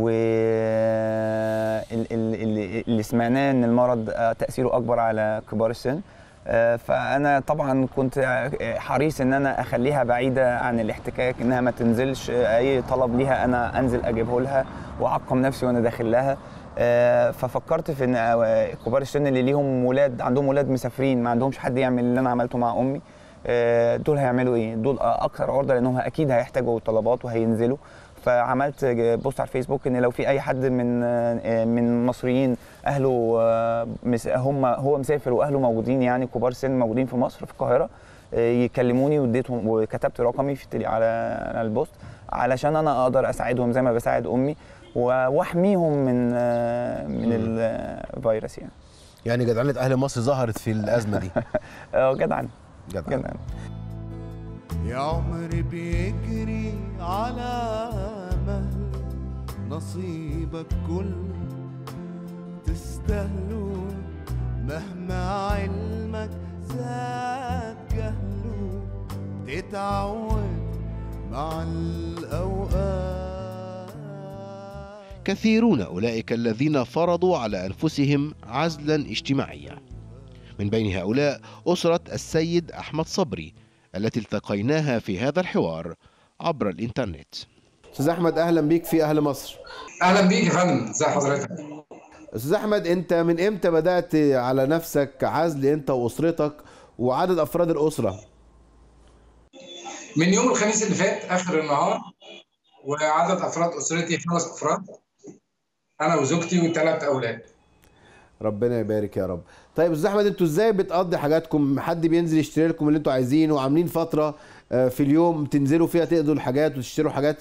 واللي سمعناه إن المرض تأثيره أكبر على كبار السن، فأنا طبعا كنت حريص إن أنا أخليها بعيدة عن الاحتكاك، إنها ما تنزلش، أي طلب ليها أنا أنزل أجيبه لها وأعقم نفسي وأنا داخل لها. ففكرت في إن كبار السن اللي ليهم ولاد، عندهم ولاد مسافرين، ما عندهمش حد يعمل اللي أنا عملته مع أمي، دول هيعملوا ايه؟ دول اكثر عرضه لانهم اكيد هيحتاجوا طلبات وهينزلوا. فعملت بوست على الفيسبوك ان لو في اي حد من من مصريين اهله هم هو مسافر واهله موجودين، يعني كبار سن موجودين في مصر في القاهره، يكلموني، واديتهم وكتبت رقمي في على البوست علشان انا اقدر اساعدهم زي ما بساعد امي واحميهم من من الفيروس يعني. يعني جدعنة اهل مصر ظهرت في الازمه دي. اه جدعان جدعان. يا عمري بيجري على مهل، نصيبك كله تستاهله، مهما علمك زاد جهله، تتعود مع الأوقات. كثيرون أولئك الذين فرضوا على أنفسهم عزلا اجتماعيا، من بين هؤلاء أسرة السيد أحمد صبري التي التقيناها في هذا الحوار عبر الإنترنت. أستاذ أحمد، أهلا بيك في أهل مصر. أهلا بيك يا فندم، ازي حضرتك؟ أستاذ أحمد، أنت من إمتى بدأت على نفسك عزل أنت وأسرتك وعدد أفراد الأسرة؟ من يوم الخميس اللي فات آخر النهار، وعدد أفراد أسرتي خمس أفراد، أنا وزوجتي وثلاث أولاد. ربنا يبارك يا رب. طيب استاذ احمد، انتوا ازاي بتقضي حاجاتكم؟ حد بينزل يشتري لكم اللي انتوا عايزينه، وعاملين فتره في اليوم تنزلوا فيها تقضوا الحاجات وتشتروا حاجات؟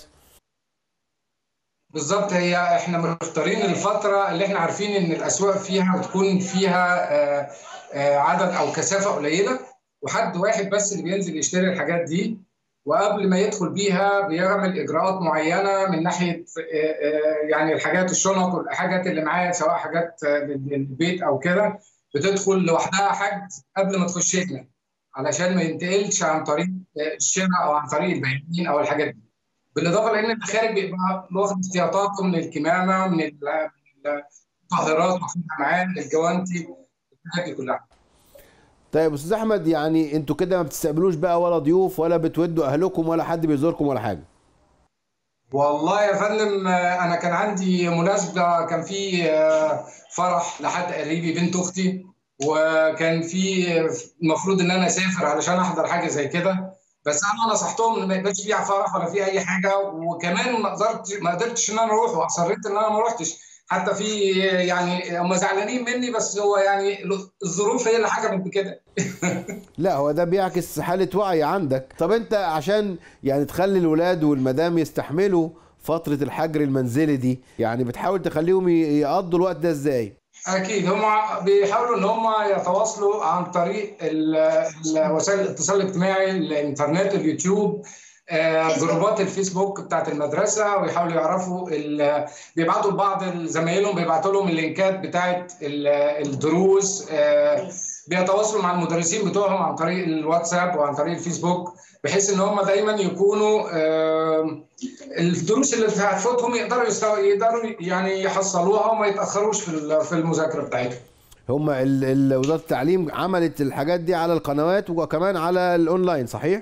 بالظبط، هي احنا مختارين الفتره اللي احنا عارفين ان الاسواق فيها بتكون فيها عدد او كثافه قليله، وحد واحد بس اللي بينزل يشتري الحاجات دي، وقبل ما يدخل بيها بيعمل اجراءات معينه من ناحيه يعني الحاجات الشنط والحاجات اللي معاه، سواء حاجات للبيت او كده، بتدخل لوحدها حجز قبل ما تخش لنا علشان ما ينتقلش عن طريق الشراء او عن طريق البياعين او الحاجات دي. بالاضافه لان اللي خارج بيبقى واخد احتياطاته من الكمامه، من الطاهرات معاه، من الجوانتي، الحاجات دي كلها. طيب استاذ احمد، يعني انتوا كده ما بتستقبلوش بقى ولا ضيوف ولا بتودوا اهلكم ولا حد بيزوركم ولا حاجه؟ والله يا فندم، انا كان عندي مناسبه، كان في فرح لحد قريبي بنت اختي، وكان في المفروض ان انا اسافر علشان احضر حاجه زي كده، بس انا نصحتهم ان ما يبقاش فيها فرح ولا في اي حاجه، وكمان ما قدرتش ما قدرتش ان انا اروح، واصريت ان انا ما روحتش. حتى في يعني هم زعلانين مني، بس هو يعني الظروف هي اللي حكمت بكده. لا، هو ده بيعكس حاله وعي عندك. طب انت عشان يعني تخلي الولاد والمدام يستحملوا فتره الحجر المنزلي دي، يعني بتحاول تخليهم يقضوا الوقت ده ازاي؟ اكيد هم بيحاولوا ان هم يتواصلوا عن طريق وسائل الاتصال الاجتماعي، الانترنت، اليوتيوب، جروبات الفيسبوك بتاعت المدرسه، ويحاولوا يعرفوا، بيبعتوا لبعض زمايلهم، بيبعتوا لهم اللينكات بتاعت الدروس، بيتواصلوا مع المدرسين بتوعهم عن طريق الواتساب وعن طريق الفيسبوك، بحيث ان هم دايما يكونوا الدروس اللي هتفوتهم يقدروا يقدروا يعني يحصلوها وما يتاخروش في في المذاكره بتاعتهم. هم وزاره التعليم عملت الحاجات دي على القنوات وكمان على الاونلاين، صحيح؟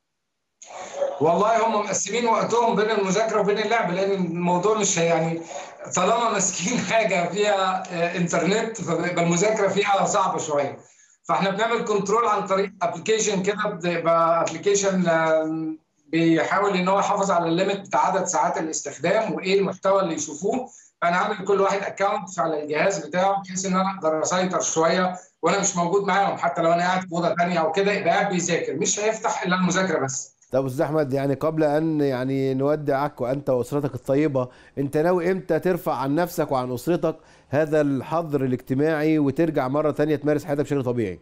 والله هم مقسمين وقتهم بين المذاكره وبين اللعب، لان الموضوع مش يعني طالما ماسكين حاجه فيها انترنت فبيبقى المذاكره فيها صعبه شويه. فاحنا بنعمل كنترول عن طريق ابلكيشن كده، بيبقى ابلكيشن بيحاول ان هو يحافظ على الليميت بتاع عدد ساعات الاستخدام وايه المحتوى اللي يشوفوه. فانا عامل كل واحد اكونت على الجهاز بتاعه، بحيث ان انا اقدر اسيطر شويه وانا مش موجود معاهم، حتى لو انا قاعد في اوضه ثانيه او كده يبقى قاعد بيذاكر، مش هيفتح الا المذاكره بس. طب استاذ احمد، يعني قبل ان يعني نودعك وانت واسرتك الطيبه، انت ناوي امتى ترفع عن نفسك وعن اسرتك هذا الحظر الاجتماعي وترجع مره ثانيه تمارس حياتك بشكل طبيعي؟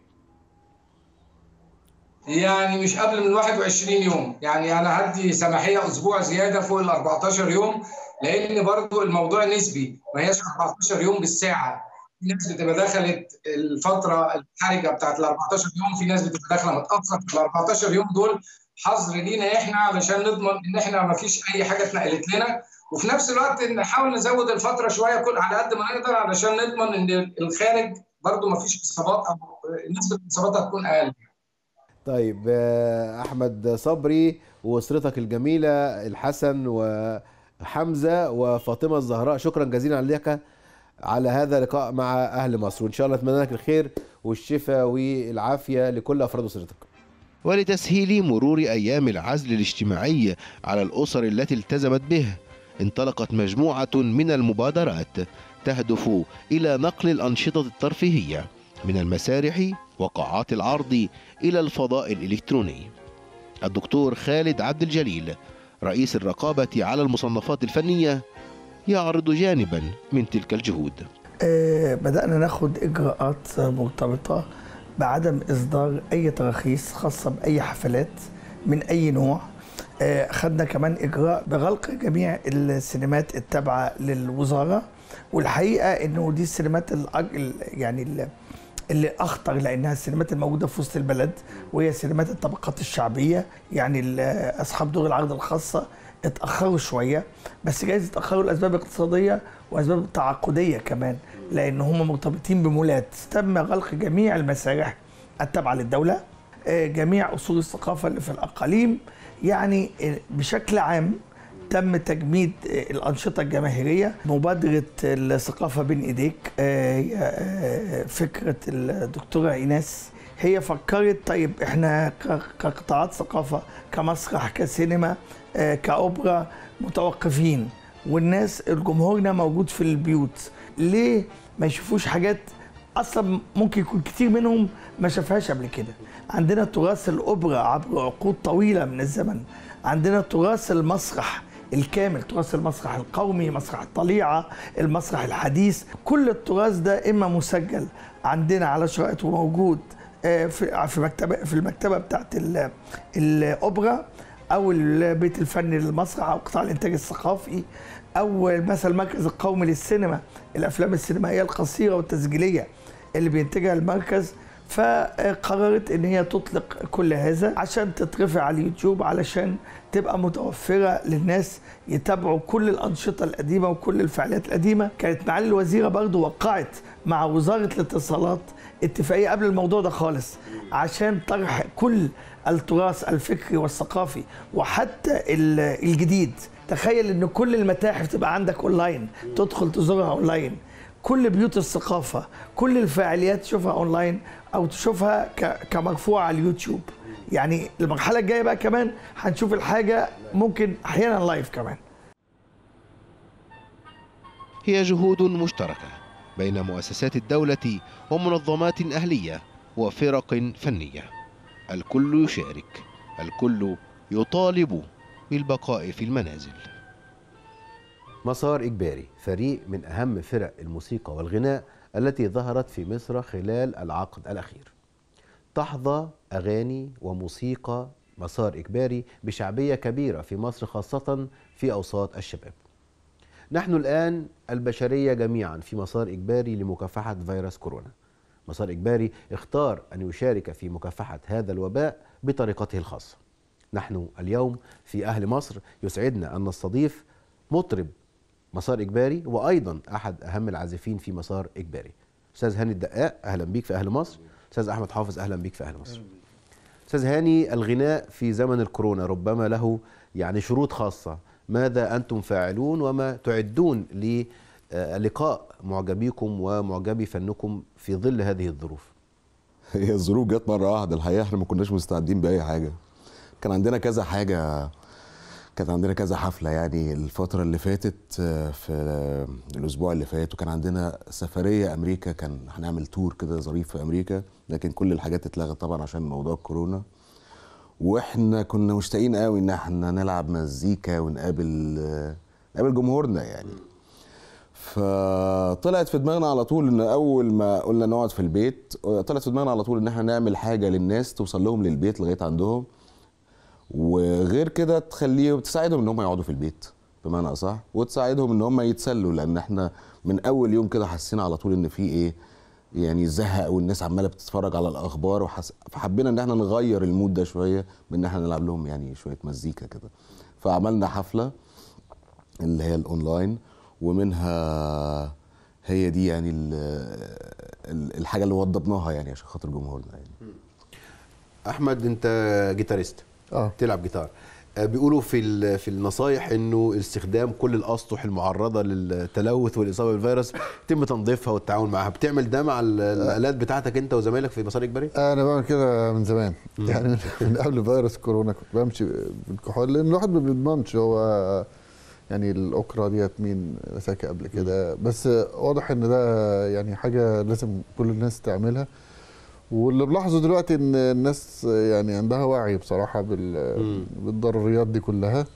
يعني مش قبل من واحد وعشرين يوم، يعني انا هدي سماحيه اسبوع زياده فوق ال أربعتاشر يوم، لان برضو الموضوع نسبي، ما هياش أربعتاشر يوم بالساعه. في ناس بتبقى دخلت الفتره الحرجه بتاعت ال أربعتاشر يوم، في ناس بتبقى داخله متاخر في ال أربعتاشر يوم دول. حظر لينا احنا علشان نضمن ان احنا ما فيش اي حاجه اتنقلت لنا، وفي نفس الوقت نحاول نزود الفتره شويه كل على قد ما نقدر علشان نضمن ان الخارج برضو ما فيش اصابات او نسبه الاصابات هتكون اقل. طيب احمد صبري واسرتك الجميله الحسن وحمزه وفاطمه الزهراء، شكرا جزيلا لك على هذا اللقاء مع اهل مصر، وان شاء الله اتمنى لك الخير والشفاء والعافيه لكل افراد اسرتك. ولتسهيل مرور أيام العزل الاجتماعي على الأسر التي التزمت به، انطلقت مجموعة من المبادرات تهدف إلى نقل الأنشطة الترفيهية من المسارح وقاعات العرض إلى الفضاء الإلكتروني. الدكتور خالد عبد الجليل رئيس الرقابة على المصنفات الفنية يعرض جانبا من تلك الجهود. آه بدأنا ناخد إجراءات مرتبطة بعدم إصدار أي تراخيص خاصة بأي حفلات من أي نوع. آه خدنا كمان إجراء بغلق جميع السينمات التابعة للوزارة، والحقيقة إنه دي السينمات الأجل يعني اللي أخطر، لأنها السينمات الموجودة في وسط البلد، وهي سينمات الطبقات الشعبية. يعني أصحاب دور العرض الخاصة اتأخروا شوية، بس جايز اتأخروا لأسباب اقتصادية وأسباب تعاقدية كمان، لأن هم مرتبطين بمولات. تم غلق جميع المسارح التابعة للدولة، جميع أصول الثقافة اللي في الأقاليم. يعني بشكل عام تم تجميد الأنشطة الجماهيرية. مبادرة الثقافة بين إيديك فكرة الدكتورة إيناس، هي فكرت طيب إحنا كقطاعات ثقافة كمسرح كسينما كأوبرا متوقفين، والناس الجمهورنا موجود في البيوت، ليه ما يشوفوش حاجات أصلا ممكن يكون كتير منهم ما شافهاش قبل كده؟ عندنا تراث الأوبرا عبر عقود طويلة من الزمن، عندنا تراث المسرح الكامل، تراث المسرح القومي، مسرح الطليعة، المسرح الحديث، كل التراث ده إما مسجل عندنا على شرائط وموجود في في مكتبة في المكتبة بتاعت الأوبرا أو البيت الفني للمسرح أو قطاع الإنتاج الثقافي، أو مثلا المركز القومي للسينما، الأفلام السينمائية القصيرة والتسجيلية اللي بينتجها المركز. فقررت ان هي تطلق كل هذا عشان تترفع على اليوتيوب، علشان تبقى متوفرة للناس يتابعوا كل الأنشطة القديمة وكل الفعاليات القديمة. كانت معالي الوزيرة برضو وقعت مع وزارة الاتصالات اتفاقية قبل الموضوع ده خالص عشان طرح كل التراث الفكري والثقافي وحتى الجديد. تخيل ان كل المتاحف تبقى عندك اونلاين، تدخل تزورها اونلاين، كل بيوت الثقافة كل الفعاليات تشوفها اونلاين او تشوفها كمرفوعة على اليوتيوب. يعني المرحلة الجاية بقى كمان هنشوف الحاجة ممكن احيانا لايف كمان. هي جهود مشتركة بين مؤسسات الدولة ومنظمات أهلية وفرق فنية، الكل يشارك، الكل يطالب بالبقاء في المنازل. مسار إجباري فريق من أهم فرق الموسيقى والغناء التي ظهرت في مصر خلال العقد الأخير. تحظى أغاني وموسيقى مسار إجباري بشعبية كبيرة في مصر، خاصة في أوساط الشباب. نحن الآن البشرية جميعا في مسار إجباري لمكافحة فيروس كورونا. مسار إجباري اختار أن يشارك في مكافحة هذا الوباء بطريقته الخاصة. نحن اليوم في أهل مصر يسعدنا أن نستضيف مطرب مسار إجباري وأيضا أحد أهم العازفين في مسار إجباري، أستاذ هاني الدقاق. أهلا بيك في أهل مصر. أستاذ أحمد حافظ، أهلا بيك في أهل مصر. أستاذ هاني، الغناء في زمن الكورونا ربما له يعني شروط خاصة، ماذا أنتم فاعلون وما تعدون للقاء معجبيكم ومعجبي فنكم في ظل هذه الظروف؟ هي الظروف جت مرة واحدة الحقيقة، احنا ما كناش مستعدين بأي حاجة. كان عندنا كذا حاجة، كانت عندنا كذا حفلة يعني الفترة اللي فاتت، في الأسبوع اللي فات، وكان عندنا سفرية أمريكا، كان هنعمل تور كده ظريف في أمريكا، لكن كل الحاجات اتلغت طبعا عشان موضوع الكورونا. واحنا كنا مشتاقين قوي ان احنا نلعب مزيكا ونقابل نقابل جمهورنا يعني. فطلعت في دماغنا على طول ان اول ما قلنا نقعد في البيت، طلعت في دماغنا على طول ان احنا نعمل حاجة للناس توصل لهم للبيت لغاية عندهم، وغير كده تخليه تساعدهم ان هم يقعدوا في البيت بمعنى اصح، وتساعدهم ان هم يتسلوا، لان احنا من اول يوم كده حسينا على طول ان في ايه يعني زهق، والناس عماله بتتفرج على الاخبار، وحس... فحبينا ان احنا نغير المود ده شويه بان احنا نلعب لهم يعني شويه مزيكا كده. فعملنا حفله اللي هي الاونلاين، ومنها هي دي يعني الحاجه اللي وضبناها يعني عشان خاطر جمهورنا يعني. احمد، انت جيتاريست، اه تلعب جيتار، بيقولوا في في النصايح انه استخدام كل الاسطح المعرضه للتلوث والاصابه بالفيروس يتم تنظيفها والتعاون معها. بتعمل ده مع الالات بتاعتك انت وزمايلك في مسار اجباري؟ انا بعمل كده من زمان م. يعني من قبل فيروس كورونا كنت بمشي بالكحول، لان الواحد ما بيضمنش هو يعني الاكره ديت مين مساكه قبل كده، بس واضح ان ده يعني حاجه لازم كل الناس تعملها. واللي بلاحظه دلوقتي ان الناس يعني عندها وعي بصراحه بالضروريات دي كلها،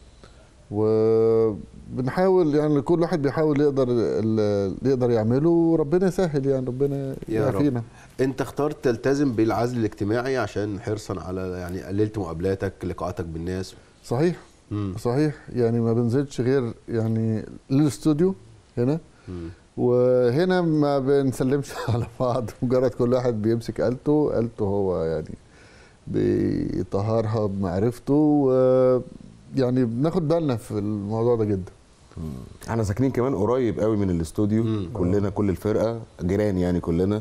وبنحاول يعني كل واحد بيحاول يقدر اللي يقدر يعمله، وربنا يسهل يعني ربنا يعافينا. انت اخترت تلتزم بالعزل الاجتماعي عشان حرصا على يعني قللت مقابلاتك لقاءاتك بالناس. صحيح مم. صحيح، يعني ما بنزلش غير يعني للاستوديو هنا، مم. وهنا ما بنسلمش على بعض، مجرد كل واحد بيمسك آلته آلته هو يعني بيطهرها بمعرفته، ويعني بناخد بالنا في الموضوع ده جدا. احنا ساكنين كمان قريب قوي من الاستوديو، مم. كلنا كل الفرقه جيران يعني كلنا،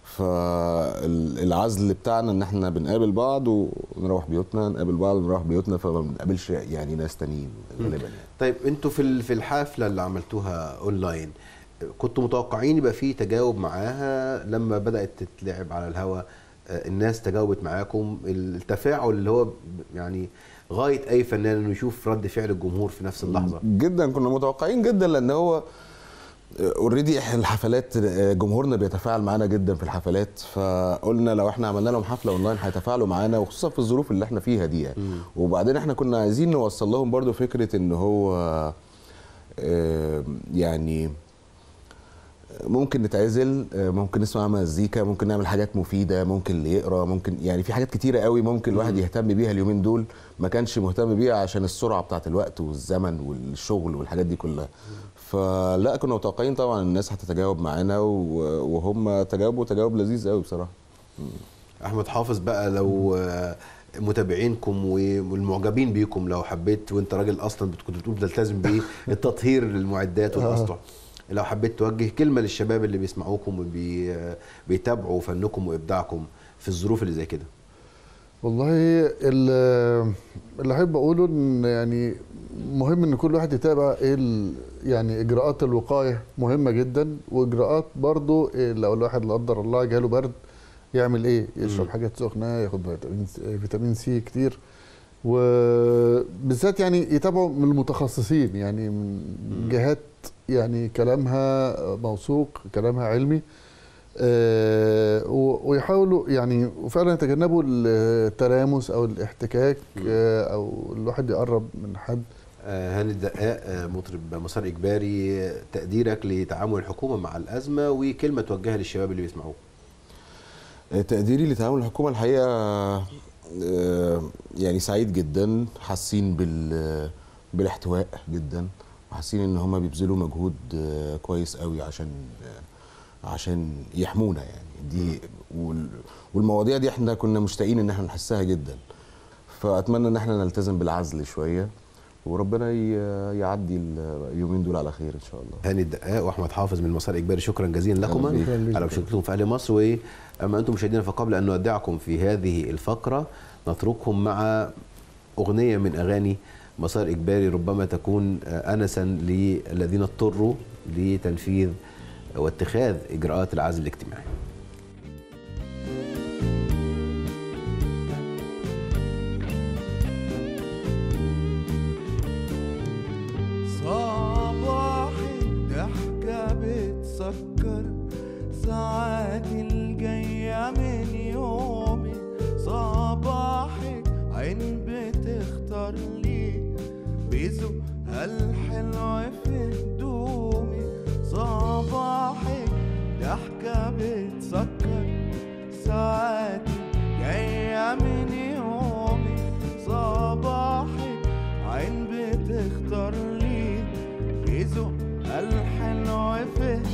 فالعزل بتاعنا ان احنا بنقابل بعض ونروح بيوتنا، نقابل بعض ونروح بيوتنا، فما بنقابلش يعني ناس تانيين غالبا يعني. طيب انتوا في في الحفله اللي عملتوها اونلاين كنتوا متوقعين يبقى في تجاوب معاها؟ لما بدات تتلعب على الهواء الناس تجاوبت معاكم، التفاعل اللي هو يعني غايه اي فنان انه يشوف رد فعل الجمهور في نفس اللحظه؟ جدا كنا متوقعين جدا، لان هو اوريدي الحفلات جمهورنا بيتفاعل معانا جدا في الحفلات، فقلنا لو احنا عملنا لهم حفله اونلاين هيتفاعلوا معانا، وخصوصا في الظروف اللي احنا فيها دي يعني. م. وبعدين احنا كنا عايزين نوصل لهم برضو فكره ان هو يعني ممكن نتعزل، ممكن نسمع مزيكا، ممكن نعمل حاجات مفيده، ممكن اللي يقرا، ممكن يعني في حاجات كتيره قوي ممكن الواحد يهتم بيها اليومين دول ما كانش مهتم بيها عشان السرعه بتاعه الوقت والزمن والشغل والحاجات دي كلها. فلا كنا متوقعين طبعا الناس هتتجاوب معانا، وهم تجاوبوا تجاوب لذيذ قوي بصراحه. احمد حافظ بقى، لو متابعينكم والمعجبين بيكم لو حبيت، وانت راجل اصلا كنت بتقول بتلتزم بالتطهير للمعدات والاسطح، لو حبيت توجه كلمه للشباب اللي بيسمعوكم وبيتابعوا فنكم وابداعكم في الظروف اللي زي كده. والله اللي احب اقوله ان يعني مهم ان كل واحد يتابع ايه يعني اجراءات الوقايه مهمه جدا، واجراءات برضو إيه لو الواحد لا قدر الله جاله برد يعمل ايه، يشرب م. حاجات سخنه، ياخد فيتامين فيتامين سي كتير، وبالذات يعني يتابعوا من المتخصصين، يعني من جهات يعني كلامها موثوق، كلامها علمي، آه ويحاولوا يعني وفعلا يتجنبوا التلامس او الاحتكاك، آه او الواحد يقرب من حد. آه هاني الدقاق، مطرب مسار اجباري، تقديرك لتعامل الحكومه مع الازمه وكلمه توجهها للشباب اللي بيسمعوك. تقديري لتعامل الحكومه الحقيقه يعني سعيد جدا، حاسين بال بالاحتواء جدا، وحاسين ان هم بيبذلوا مجهود كويس قوي عشان عشان يحمونا يعني. دي والمواضيع دي احنا كنا مشتاقين ان احنا نحسها جدا، فاتمنى ان احنا نلتزم بالعزل شويه، وربنا يعدي اليومين دول على خير ان شاء الله. هاني الدقاق واحمد حافظ من مسار اجباري، شكرا جزيلا لكما على مشاركتكم في اهل مصر. واما انتم مشاهدينا، فقبل ان نودعكم في هذه الفقره نترككم مع اغنيه من اغاني مسار اجباري ربما تكون انسا للذين اضطروا لتنفيذ واتخاذ اجراءات العزل الاجتماعي. صباحي ضحكة بتسكر ساعاتي الجاية من يومي، صباحي عين بتختار لي بذوقها الحلو في هدومي، صباحي ضحكة بتسكر ساعاتي جاية من يومي، صباحي عين بتختار لي بذوقها الحلو في